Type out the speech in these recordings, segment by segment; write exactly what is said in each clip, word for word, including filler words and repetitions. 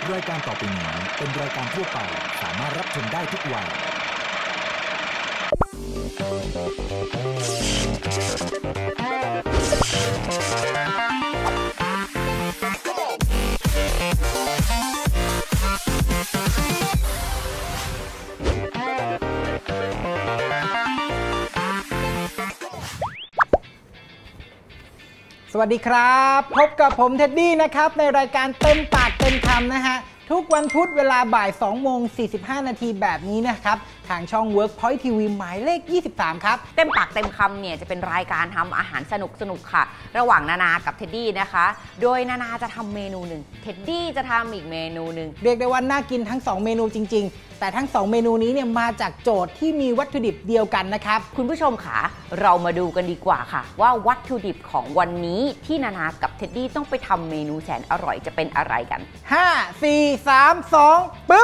รายการต่อไปนี้เป็นรายการทั่วไปสามารถรับชมได้ทุกวัยสวัสดีครับพบกับผมเท็ดดี้นะครับในรายการเต็มปากเต็มคำนะฮะทุกวันพุธเวลาบ่ายสองโมงสี่สิบห้านาทีแบบนี้นะครับทางช่อง Workpoint ที วี หมายเลขยี่สิบสามครับเต็มปากเต็มคำเนี่ยจะเป็นรายการทำอาหารสนุกสนุกค่ะระหว่างนานากับเท็ดดี้นะคะโดยนานาจะทำเมนูหนึ่งเท็ดดี้จะทำอีกเมนูหนึ่งเรียกได้ว่าน่ากินทั้งสองเมนูจริงๆแต่ทั้งสองเมนูนี้เนี่ยมาจากโจทย์ที่มีวัตถุดิบเดียวกันนะครับคุณผู้ชมค่ะเรามาดูกันดีกว่าค่ะว่าวัตถุดิบของวันนี้ที่นานากับเท็ดดี้ต้องไปทำเมนูแสนอร่อยจะเป็นอะไรกันห้า สี่ สาม สองปึ๊บ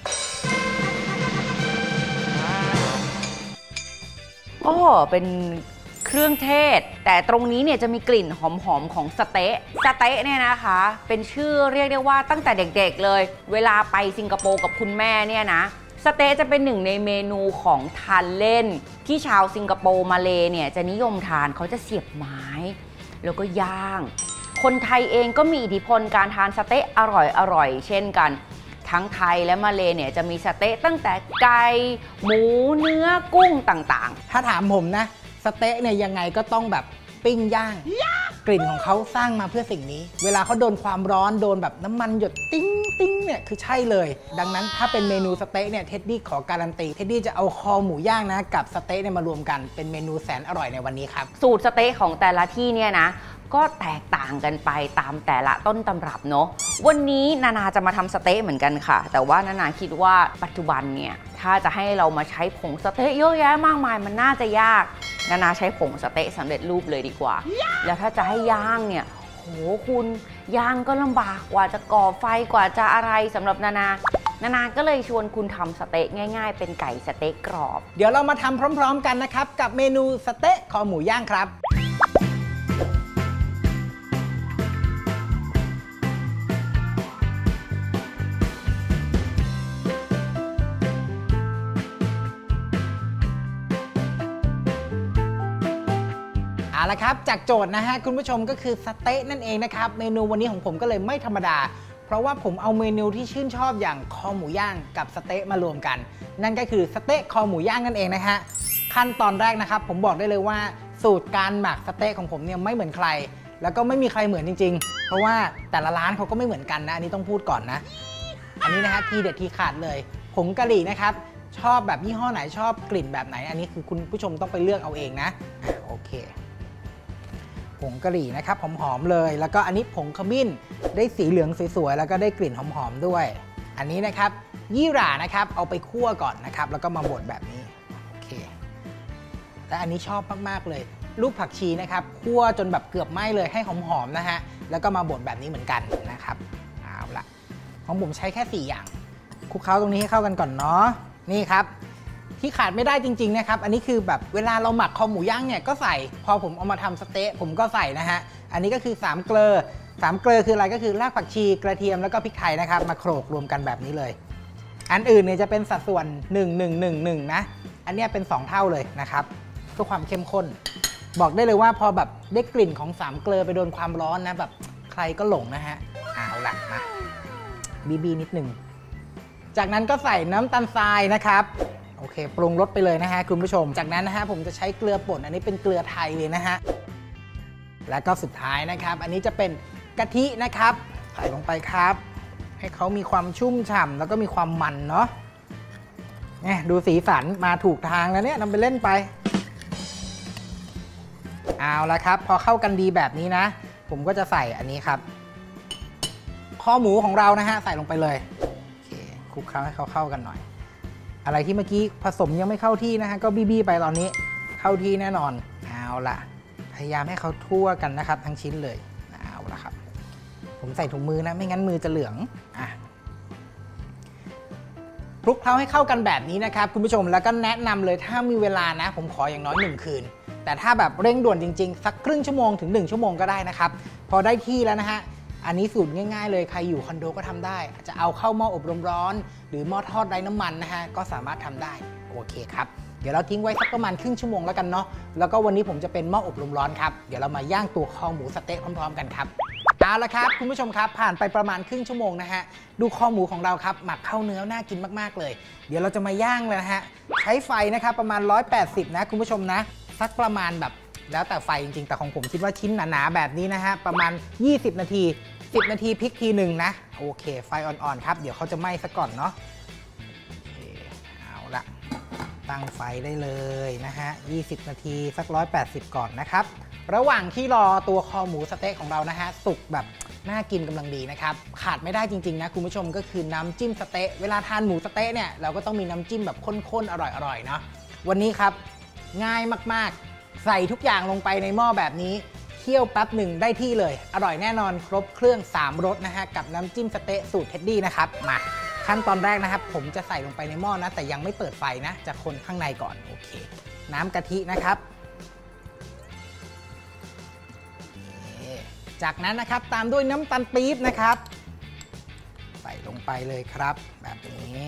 โอ้เป็นเครื่องเทศแต่ตรงนี้เนี่ยจะมีกลิ่นหอมๆของสเต๊ะสเต๊ะเนี่ยนะคะเป็นชื่อเรียกได้ว่าตั้งแต่เด็กๆเลยเวลาไปสิงคโปร์กับคุณแม่เนี่ยนะสเต๊ะจะเป็นหนึ่งในเมนูของทานเล่นที่ชาวสิงคโปร์มาเลเนี่ยจะนิยมทานเขาจะเสียบไม้แล้วก็ย่างคนไทยเองก็มีอิทธิพลการทานสเต๊ะอร่อยๆเช่นกันทั้งไทยและมาเลเนี่ยจะมีสเต๊ะตั้งแต่ไก่หมูเนื้อกุ้งต่างๆถ้าถามผมนะสเต๊ะเนี่ยยังไงก็ต้องแบบปิ้งย่างกลิ่นของเขาสร้างมาเพื่อสิ่งนี้เวลาเขาโดนความร้อนโดนแบบน้ำมันหยดติ้งติ้งเนี่ยคือใช่เลยดังนั้นถ้าเป็นเมนูสเต๊ะเนี่ยเท็ดดี้ขอการันตีเท็ดดี้จะเอาคอหมูย่างนะกับสเต๊ะเนี่ยมารวมกันเป็นเมนูแสนอร่อยในวันนี้ครับสูตรสเต๊ะของแต่ละที่เนี่ยนะก็แตกต่างกันไปตามแต่ละต้นตำรับเนาะวันนี้นานาจะมาทำสเต๊ะเหมือนกันค่ะแต่ว่านานาคิดว่าปัจจุบันเนี่ยถ้าจะให้เรามาใช้ผงสเต๊ะเยอะแยะมากมายมันน่าจะยากนานาใช้ผงสเต๊ะสำเร็จรูปเลยดีกว่า yeah. แล้วถ้าจะให้ย่างเนี่ยโหคุณย่างก็ลำบากกว่าจะก่อไฟกว่าจะอะไรสำหรับนานานานาก็เลยชวนคุณทำสเต๊ะง่ายๆเป็นไก่สเต๊ะกรอบเดี๋ยวเรามาทำพร้อมๆกันนะครับกับเมนูสเต๊ะคอหมูย่างครับเอาละครับจากโจทย์นะฮะคุณผู้ชมก็คือสเต๊ะนั่นเองนะครับเมนูวันนี้ของผมก็เลยไม่ธรรมดาเพราะว่าผมเอาเมนูที่ชื่นชอบอย่างคอหมูย่างกับสเต๊ะมารวมกันนั่นก็คือสเต๊ะคอหมูย่างนั่นเองนะฮะขั้นตอนแรกนะครับผมบอกได้เลยว่าสูตรการหมักสเต๊ะของผมเนี่ยไม่เหมือนใครแล้วก็ไม่มีใครเหมือนจริงๆเพราะว่าแต่ละร้านเขาก็ไม่เหมือนกันนะอันนี้ต้องพูดก่อนนะอันนี้นะฮะทีเด็ดทีขาดเลยผงกะหรี่นะครับชอบแบบยี่ห้อไหนชอบกลิ่นแบบไหนอันนี้คือคุณผู้ชมต้องไปเลือกเอาเองนะโอเคผงกะหรี่นะครับหอมๆเลยแล้วก็อันนี้ผงขมิ้นได้สีเหลืองสวยๆแล้วก็ได้กลิ่นหอมๆด้วยอันนี้นะครับยี่หร่านะครับเอาไปคั่วก่อนนะครับแล้วก็มาบดแบบนี้โอเคและอันนี้ชอบมากๆเลยลูกผักชีนะครับคั่วจนแบบเกือบไหม้เลยให้หอมๆนะฮะแล้วก็มาบดแบบนี้เหมือนกันนะครับเอาละของผมใช้แค่สี่อย่างคลุกเคล้าตรงนี้ให้เข้ากันก่อนเนาะนี่ครับที่ขาดไม่ได้จริงๆนะครับอันนี้คือแบบเวลาเราหมักคอหมูย่างเนี่ยก็ใส่พอผมเอามาทำสเต๊ะผมก็ใส่นะฮะอันนี้ก็คือสามเกลือสามเกลือคืออะไรก็คือรากผักชีกระเทียมแล้วก็พริกไทยนะครับมาโขลกรวมกันแบบนี้เลยอันอื่นเนี่ยจะเป็นสัดส่วนหนึ่ง หนึ่ง หนึ่ง หนึ่งนะอันนี้เป็นสองเท่าเลยนะครับเพื่อความเข้มข้นบอกได้เลยว่าพอแบบได้กลิ่นของสามเกลือไปโดนความร้อนนะแบบใครก็หลงนะฮะเอาละมาบีบีนิดหนึ่งจากนั้นก็ใส่น้ำตาลทรายนะครับโอเคปรุงรสไปเลยนะฮะคุณผู้ชมจากนั้นนะฮะผมจะใช้เกลือป่นอันนี้เป็นเกลือไทยเลยนะฮะแล้วก็สุดท้ายนะครับอันนี้จะเป็นกะทินะครับใส่ลงไปครับให้เขามีความชุ่มฉ่ำแล้วก็มีความมันเนาะเนี่ยดูสีสันมาถูกทางแล้วเนี่ยนำไปเล่นไปเอาละครับพอเข้ากันดีแบบนี้นะผมก็จะใส่อันนี้ครับข้อหมูของเรานะฮะใส่ลงไปเลยโอเคคลุกเคล้าให้เขาเข้ากันหน่อยอะไรที่เมื่อกี้ผสมยังไม่เข้าที่นะฮะก็บี้ๆไปตอนนี้เข้าที่แน่นอนเอาล่ะพยายามให้เขาทั่วกันนะครับทั้งชิ้นเลยเอาล่ะครับผมใส่ถุงมือนะไม่งั้นมือจะเหลืองอ่ะคลุกเคล้าให้เข้ากันแบบนี้นะครับคุณผู้ชมแล้วก็แนะนำเลยถ้ามีเวลานะผมขออย่างน้อยหนึ่งคืนแต่ถ้าแบบเร่งด่วนจริงๆสักครึ่งชั่วโมงถึงหนึ่งชั่วโมงก็ได้นะครับพอได้ที่แล้วนะฮะอันนี้สูตรง่ายๆเลยใครอยู่คอนโดก็ทำได้จะเอาเข้าหม้ออบลมร้อนหรือหม้อทอดไร้น้ำมันนะฮะก็สามารถทำได้โอเคครับเดี๋ยวเราทิ้งไว้สักประมาณครึ่งชั่วโมงแล้วกันเนาะแล้วก็วันนี้ผมจะเป็นหม้ออบลมร้อนครับเดี๋ยวเรามาย่างตัวคอหมูสะเต๊ะพร้อมๆกันครับเอาละครับคุณผู้ชมครับผ่านไปประมาณครึ่งชั่วโมงนะฮะดูคอหมูของเราครับหมักเข้าเนื้อน่ากินมากๆเลยเดี๋ยวเราจะมาย่างเลยนะฮะใช้ไฟนะครับประมาณหนึ่งร้อยแปดสิบนะคุณผู้ชมนะสักประมาณแบบแล้วแต่ไฟจริงๆแต่ของผมคิดว่าชิ้นหนาๆแบบนี้นะฮะประมาณยี่สิบนาทีสิบนาทีพลิกทีหนึ่งนะโอเคไฟอ่อนๆครับเดี๋ยวเขาจะไหม้ซะก่อนเนาะโอเคเอาละตั้งไฟได้เลยนะฮะยี่สิบนาทีสักหนึ่งร้อยแปดสิบก่อนนะครับระหว่างที่รอตัวคอหมูสะเต๊ะของเรานะฮะสุกแบบน่ากินกำลังดีนะครับขาดไม่ได้จริงๆนะคุณผู้ชมก็คือน้ำจิ้มสะเต๊ะเวลาทานหมูสะเต๊ะเนี่ยเราก็ต้องมีน้ำจิ้มแบบข้นๆอร่อยๆเนาะวันนี้ครับง่ายมากๆใส่ทุกอย่างลงไปในหม้อแบบนี้เคี่ยวแป๊บหนึ่งได้ที่เลยอร่อยแน่นอนครบเครื่องสามรสนะฮะกับน้ำจิ้มสะเต๊ะสูตรเท็ดดี้นะครับมาขั้นตอนแรกนะครับผมจะใส่ลงไปในหม้อนะแต่ยังไม่เปิดไฟนะจะคนข้างในก่อนโอเคน้ำกะทินะครับจากนั้นนะครับตามด้วยน้ำตาลปี๊บนะครับใส่ลงไปเลยครับแบบนี้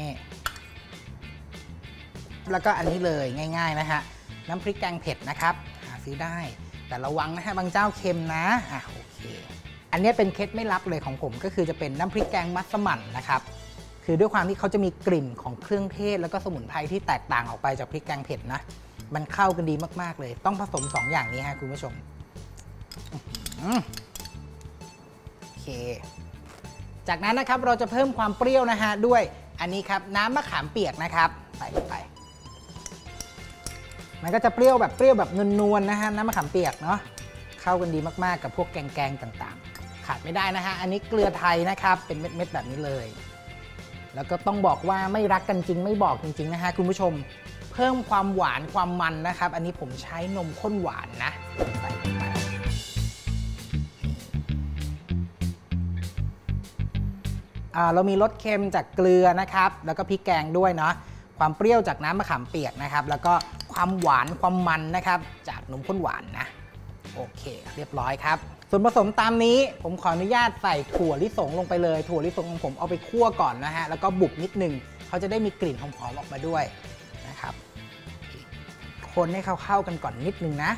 แล้วก็อันนี้เลยง่ายๆนะฮะน้ำพริกแกงเผ็ดนะครับหาซื้อได้แต่ระวังนะฮะบางเจ้าเค็มนะอ่ะโอเคอันนี้เป็นเคล็ดไม่ลับเลยของผมก็คือจะเป็นน้ำพริกแกงมัสมั่นนะครับคือด้วยความที่เขาจะมีกลิ่นของเครื่องเทศแล้วก็สมุนไพรที่แตกต่างออกไปจากพริกแกงเผ็ดนะมันเข้ากันดีมากๆเลยต้องผสมสองอย่างนี้ฮะคุณผู้ชมโอเคจากนั้นนะครับเราจะเพิ่มความเปรี้ยวนะฮะด้วยอันนี้ครับน้ำมะขามเปียกนะครับใส่ลงไปมันก็จะเปรี้ยวแบบเปรี้ยวแบบนวลๆนะฮะน้ำมะขามเปียกเนาะเข้ากันดีมากๆกับพวกแกงๆต่างๆขาดไม่ได้นะฮะอันนี้เกลือไทยนะครับเป็นเม็ดๆแบบนี้เลยแล้วก็ต้องบอกว่าไม่รักกันจริงไม่บอกจริงๆนะฮะคุณผู้ชมเพิ่มความหวานความมันนะครับอันนี้ผมใช้นมข้นหวานนะใส่ลงไปเรามีรสเค็มจากเกลือนะครับแล้วก็พริกแกงด้วยเนาะความเปรี้ยวจากน้ำมะขามเปียกนะครับแล้วก็ความหวานความมันนะครับจากนมข้นหวานนะโอเคเรียบร้อยครับส่วนผสมตามนี้ผมขออนุญาตใส่ถั่วลิสงลงไปเลยถั่วลิสงของผมเอาไปคั่วก่อนนะฮะแล้วก็บุบนิดนึงเขาจะได้มีกลิ่นหอมๆออกมาด้วยนะครับคนให้เข้าๆกันก่อนนิดนึงนะ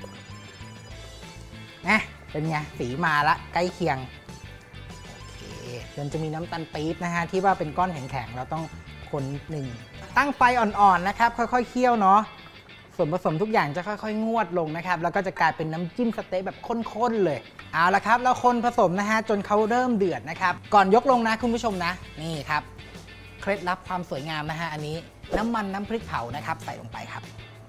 นะเป็นไงสีมาละใกล้เคียงจนจะมีน้ำตาลปี๊บนะฮะที่ว่าเป็นก้อนแข็งๆเราต้องคนนิดนึงตั้งไฟอ่อนๆนะครับค่อยๆเคี่ยวเนาะส่วนผสมทุกอย่างจะค่อยๆงวดลงนะครับแล้วก็จะกลายเป็นน้ำจิ้มสเต๊ะแบบข้นๆเลยเอาละครับแล้วคนผสมนะฮะจนเขาเริ่มเดือดนะครับก่อนยกลงนะคุณผู้ชมนะนี่ครับเคล็ดลับความสวยงามนะฮะอันนี้น้ำมันน้ำพริกเผานะครับใส่ลงไปครับ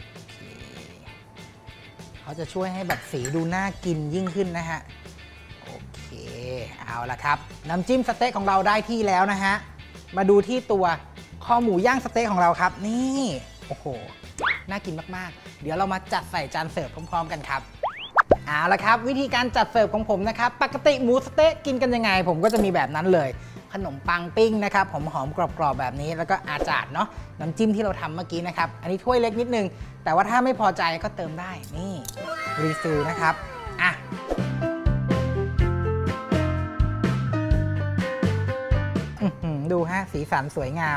เขาจะช่วยให้แบบสีดูน่ากินยิ่งขึ้นนะฮะโอเคเอาละครับน้ำจิ้มสเต๊ะของเราได้ที่แล้วนะฮะมาดูที่ตัวคอหมูย่างสเต๊ะของเราครับนี่โอ้โหน่ากินมากๆเดี๋ยวเรามาจัดใส่จานเสิร์ฟพร้อมๆกันครับเอาละครับวิธีการจัดเสิร์ฟของผมนะครับปกติหมูสเต๊ะกินกันยังไงผมก็จะมีแบบนั้นเลยขนมปังปิ้งนะครับหอมๆกรอบๆแบบนี้แล้วก็อาจารย์เนาะน้ำจิ้มที่เราทำเมื่อกี้นะครับอันนี้ถ้วยเล็กนิดนึงแต่ว่าถ้าไม่พอใจก็เติมได้นี่รีฟิลนะครับอ่ะดูฮะสีสันสวยงาม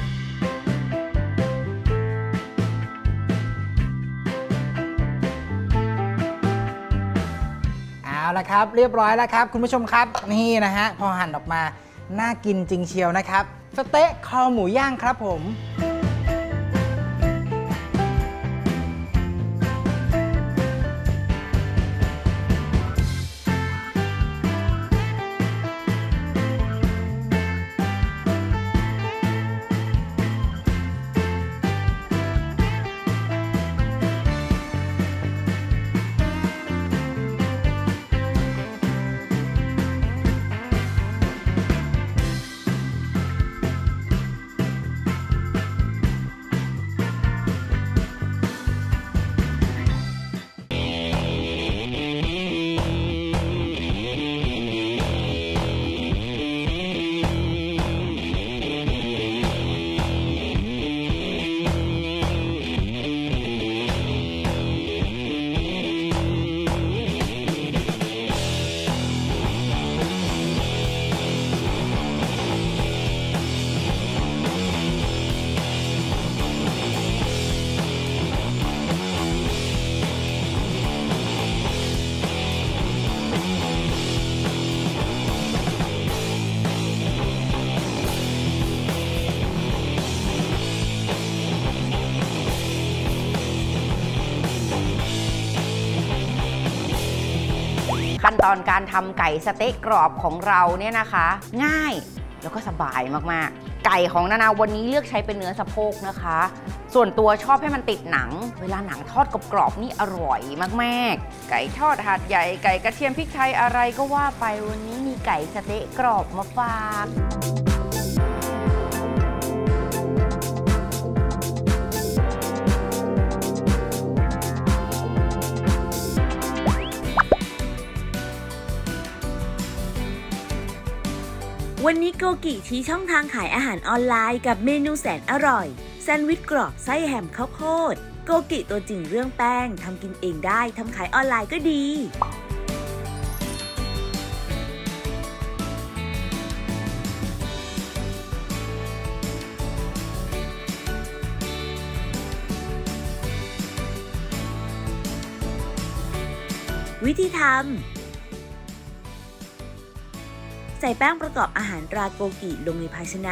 เอาละครับเรียบร้อยแล้วครับคุณผู้ชมครับนี่นะฮะพอหั่นออกมาน่ากินจริงเชียวนะครับสเต๊ะคอหมูย่างครับผมตอนการทำไก่สเต๊กกรอบของเราเนี่ยนะคะง่ายแล้วก็สบายมากๆไก่ของนานาวันนี้เลือกใช้เป็นเนื้อสะโพกนะคะส่วนตัวชอบให้มันติดหนังเวลาหนังทอดกรอบๆนี่อร่อยมากๆไก่ทอดหาดใหญ่ไก่กระเทียมพริกไทยอะไรก็ว่าไปวันนี้มีไก่สเต๊กกรอบมาฝากวันนี้โกกิชี้ช่องทางขายอาหารออนไลน์กับเมนูแสนอร่อยแซนด์วิชกรอบไส้แฮมข้าวโพดโกกิตัวจริงเรื่องแป้งทำกินเองได้ทำขายออนไลน์ก็ดี วิธีทำใส่แป้งประกอบอาหารตราโกกิลงในภาชนะ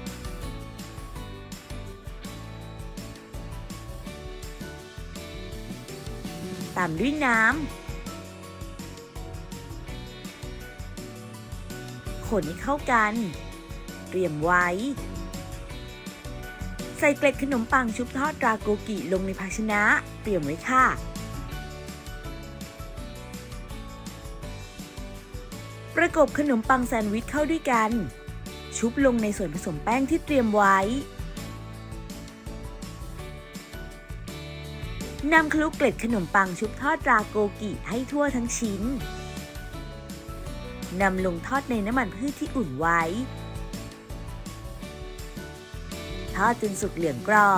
ตามด้วยน้ำ คนให้เข้ากัน เตรียมไว้ ใส่เกล็ดขนมปังชุบทอดตราโกกิลงในภาชนะ เตรียมไว้ค่ะ ประกบขนมปังแซนด์วิชเข้าด้วยกัน ชุบลงในส่วนผสมแป้งที่เตรียมไว้ นำคลุกเกล็ดขนมปังชุบทอดตราโกกิให้ทั่วทั้งชิ้น นำลงทอดในน้ำมันพืชที่อุ่นไว้ ทอดจนสุกเหลืองกรอบ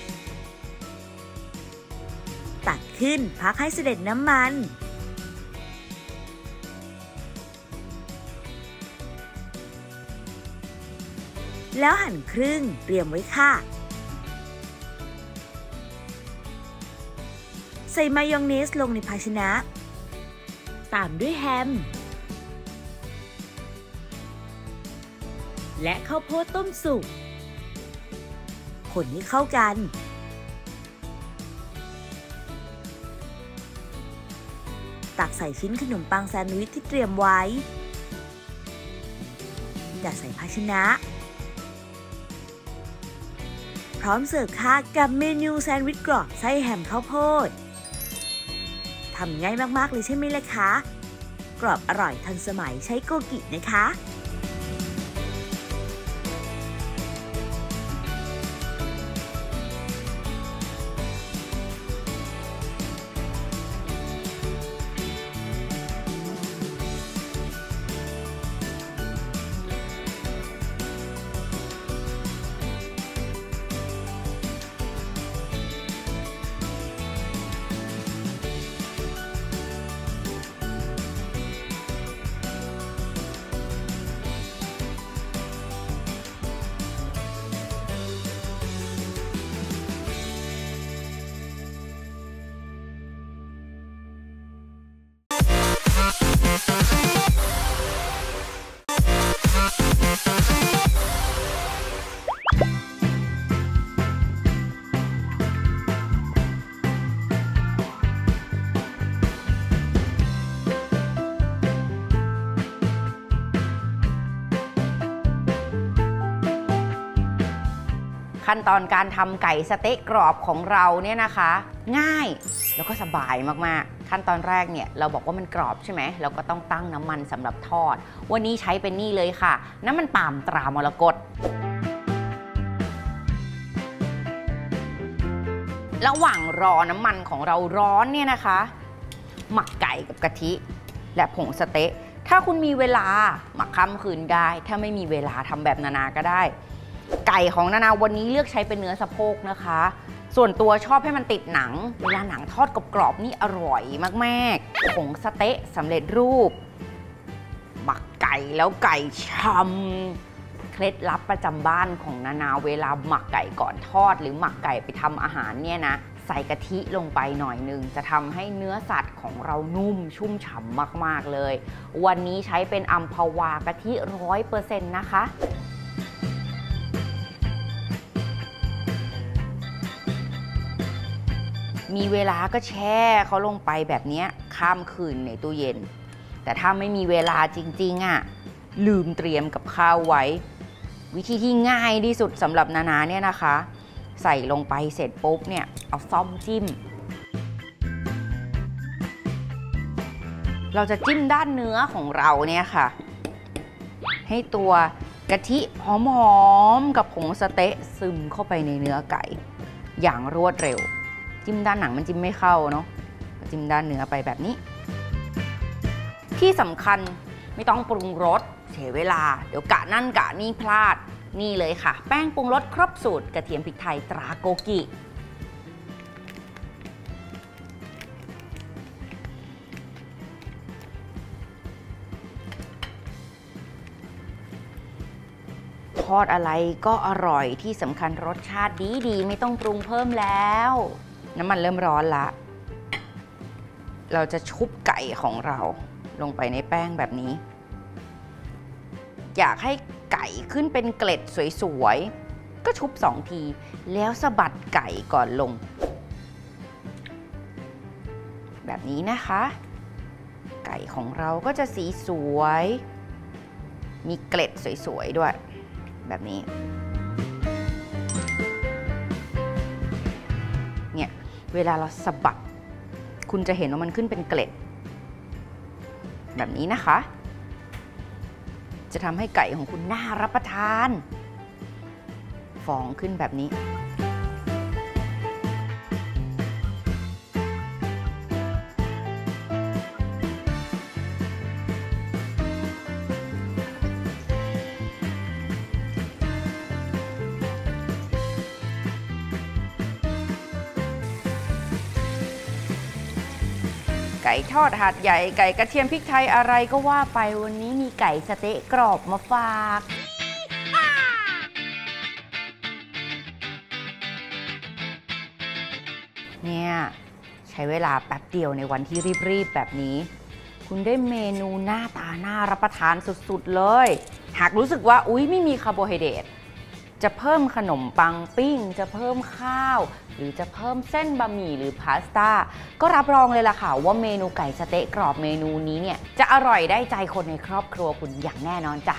ตักขึ้นพักให้เสด็จน้ำมันแล้วหั่นครึ่งเตรียมไว้ค่ะใส่มายองเนสลงในภาชนะตามด้วยแฮมและข้าวโพดต้มสุกคนให้เข้ากันตักใส่ชิ้นขนมปังแซนด์วิชที่เตรียมไว้จัดใส่ภาชนะพร้อมเสิร์ฟค่ะกับเมนูแซนด์วิชกรอบไส้แฮมข้าวโพดทำง่ายมากๆเลยใช่ไหมล่ะคะกรอบอร่อยทันสมัยใช้โกกินะคะขั้นตอนการทำไก่สเต๊กกรอบของเราเนี่ยนะคะง่ายแล้วก็สบายมากๆขั้นตอนแรกเนี่ยเราบอกว่ามันกรอบใช่ไหมเราก็ต้องตั้งน้ำมันสำหรับทอดวันนี้ใช้เป็นนี่เลยค่ะน้ำมันปาล์มตรามรกตระหว่างรอน้ำมันของเราร้อนเนี่ยนะคะหมักไก่กับกะทิและผงสเต๊ะถ้าคุณมีเวลาหมักค่ำคืนได้ถ้าไม่มีเวลาทำแบบนานาก็ได้ไก่ของนานาวันนี้เลือกใช้เป็นเนื้อสะโพกนะคะส่วนตัวชอบให้มันติดหนังเวลาหนังทอดกรอบๆนี่อร่อยมากๆผงสเต๊ะสำเร็จรูปหมักไก่แล้วไก่ช่ำเคล็ดลับประจำบ้านของนานาเวลาหมักไก่ก่อนทอดหรือหมักไก่ไปทำอาหารเนี่ยนะใส่กะทิลงไปหน่อยนึงจะทำให้เนื้อสัตว์ของเรานุ่มชุ่มฉ่ำมากๆเลยวันนี้ใช้เป็นอัมพวากะทิร้อยเปอร์เซ็นต์นะคะมีเวลาก็แช่เขาลงไปแบบนี้ข้ามคืนในตู้เย็นแต่แต่ถ้าไม่มีเวลาจริงๆอ่ะลืมเตรียมกับข้าวไว้วิธีที่ง่ายที่สุดสำหรับนานาเนี่ยนะคะใส่ลงไปเสร็จปุ๊บเนี่ยเอาซ่อมจิ้มเราจะจิ้มด้านเนื้อของเราเนี่ยค่ะให้ตัวกะทิหอมๆกับผงสะเต๊ะซึมเข้าไปในเนื้อไก่อย่างรวดเร็วจิ้มด้านหนังมันจิ้มไม่เข้าเนาะจิ้มด้านเนื้อไปแบบนี้ที่สำคัญไม่ต้องปรุงรสเสียเวลาเดี๋ยวกะนั่นกะนี่พลาดนี่เลยค่ะแป้งปรุงรสครบสูตรกระเทียมพริกไทยตราโกกิทอดอะไรก็อร่อยที่สำคัญรสชาติดีดีไม่ต้องปรุงเพิ่มแล้วน้ำมันเริ่มร้อนละเราจะชุบไก่ของเราลงไปในแป้งแบบนี้อยากให้ไก่ขึ้นเป็นเกล็ดสวยๆก็ชุบสองทีแล้วสะบัดไก่ก่อนลงแบบนี้นะคะไก่ของเราก็จะสีสวยมีเกล็ดสวยๆด้วยแบบนี้เนี่ยเวลาเราสะบัดคุณจะเห็นว่ามันขึ้นเป็นเกล็ดแบบนี้นะคะจะทำให้ไก่ของคุณน่ารับประทานฟองขึ้นแบบนี้ไก่ทอดหาดใหญ่ไก่กระเทียมพริกไทยอะไรก็ว่าไปวันนี้มีไก่สะเต๊ะกรอบมาฝากเนี่ยใช้เวลาแป๊บเดียวในวันที่รีบๆแบบนี้คุณได้เมนูหน้าตาน่ารับประทานสุดๆเลยหากรู้สึกว่าอุ๊ยไม่มีคาร์โบไฮเดรตจะเพิ่มขนมปังปิ้งจะเพิ่มข้าวหรือจะเพิ่มเส้นบะหมี่หรือพาสต้าก็รับรองเลยล่ะค่ะว่าเมนูไก่สะเต๊ะกรอบเมนูนี้เนี่ยจะอร่อยได้ใจคนในครอบครัวคุณอย่างแน่นอนจ้ะ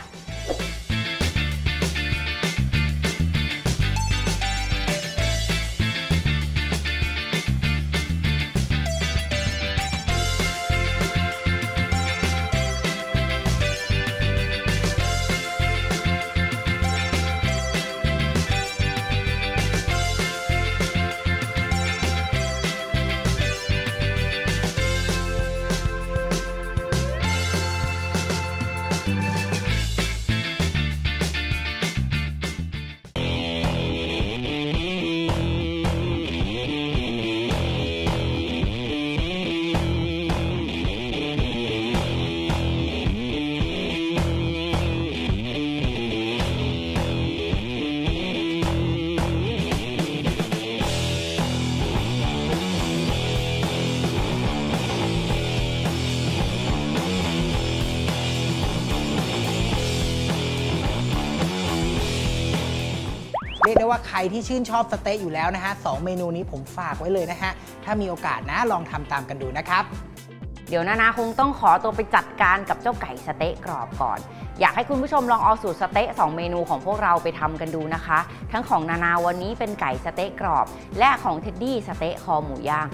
เรียกได้ว่าใครที่ชื่นชอบสเต๊ะอยู่แล้วนะฮะสองเมนูนี้ผมฝากไว้เลยนะฮะถ้ามีโอกาสนะลองทำตามกันดูนะครับเดี๋ยวนานาคงต้องขอตัวไปจัดการกับเจ้าไก่สเต๊ะกรอบก่อนอยากให้คุณผู้ชมลองเอาสูตรสเต๊ะสองเมนูของพวกเราไปทำกันดูนะคะทั้งของนานาวันนี้เป็นไก่สเต๊ะกรอบและของเท็ดดี้สเต๊ะคอหมูย่าง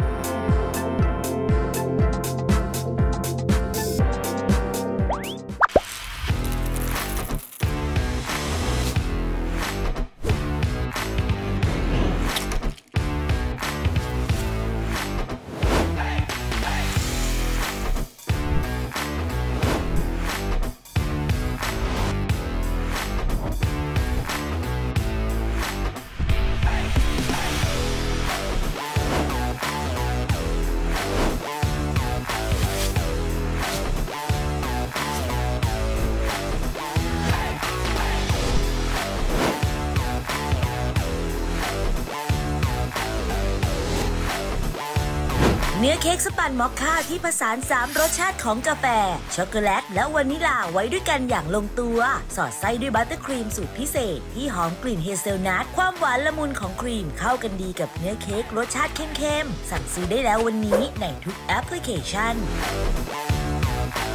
เนื้อเค้กสปันมอคค่าที่ผสานสามรสชาติของกาแฟช็อกโกแลตและวานิลาไว้ด้วยกันอย่างลงตัวสอดไส้ด้วยบัตเตอร์ครีมสูตรพิเศษที่หอมกลิ่นเฮเซลนัทความหวานละมุนของครีมเข้ากันดีกับเนื้อเค้กรสชาติเข้มๆสั่งซื้อได้แล้ววันนี้ในทุกแอปพลิเคชัน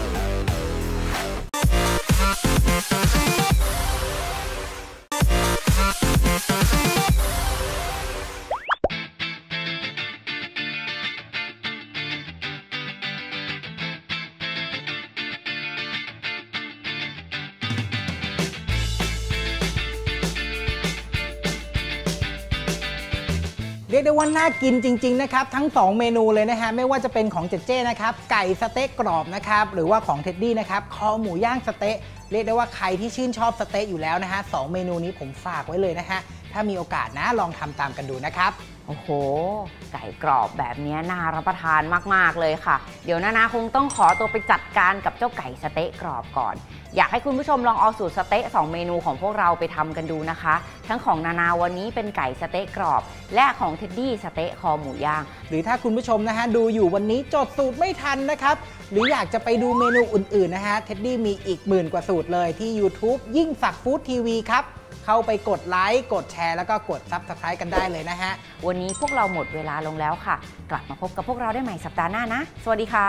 เรียกได้ว่าน่ากินจริงๆนะครับทั้งสองเมนูเลยนะฮะไม่ว่าจะเป็นของเจเจนะครับไก่สเต๊กกรอบนะครับหรือว่าของเท็ดดี้นะครับคอหมูย่างสเต๊ะเรียกได้ว่าใครที่ชื่นชอบสเต๊ะอยู่แล้วนะฮะสองเมนูนี้ผมฝากไว้เลยนะฮะถ้ามีโอกาสนะลองทำตามกันดูนะครับโอ้โหไก่กรอบแบบนี้น่ารับประทานมากๆเลยค่ะเดี๋ยวนานาคงต้องขอตัวไปจัดการกับเจ้าไก่สเต๊ะกรอบก่อนอยากให้คุณผู้ชมลองเอาสูตรสเต๊ะสองเมนูของพวกเราไปทำกันดูนะคะทั้งของนานาวันนี้เป็นไก่สเต๊ะกรอบและของเท็ดดี้สเต๊ะคอหมูย่างหรือถ้าคุณผู้ชมนะฮะดูอยู่วันนี้จดสูตรไม่ทันนะครับหรืออยากจะไปดูเมนูอื่นๆนะฮะเท็ดดี้มีอีกหมื่นกว่าสูตรเลยที่ YouTube ยิ่งศักดิ์ฟู้ดทีวีครับเข้าไปกดไลค์กดแชร์แล้วก็กด ซับสไครบ์ กันได้เลยนะฮะวันนี้พวกเราหมดเวลาลงแล้วค่ะกลับมาพบกับพวกเราได้ใหม่สัปดาห์หน้านะสวัสดีค่ะ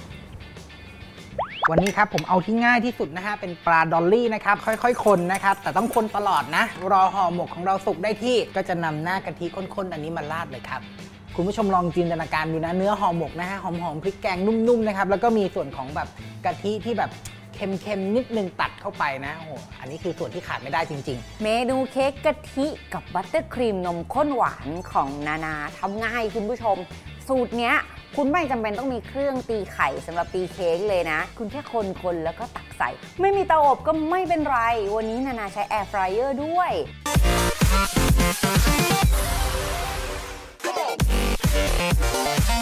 วันนี้ครับผมเอาที่ง่ายที่สุดนะฮะเป็นปลาดอลลี่นะครับค่อยๆคนนะครับแต่ต้องคนตลอดนะรอห่อหมกของเราสุกได้ที่ก็จะนำหน้ากะทิข้นๆอันนี้มาราดเลยครับคุณผู้ชมลองจินตนาการดูนะเนื้อห่อหมกนะฮะหอมๆพริกแกงนุ่มๆนะครับแล้วก็มีส่วนของแบบกะทิที่แบบเค็มๆนิดนึงตัดเข้าไปนะโอ้โหอันนี้คือส่วนที่ขาดไม่ได้จริงๆเมนูเค้กกะทิกับบัตเตอร์ครีมนมข้นหวานของนานาทำง่ายคุณผู้ชมสูตรเนี้ยคุณไม่จำเป็นต้องมีเครื่องตีไข่สำหรับตีเค้กเลยนะคุณแค่คนๆแล้วก็ตักใส่ไม่มีเตาอบก็ไม่เป็นไรวันนี้นานาใช้แอร์ฟรายเออร์ด้วย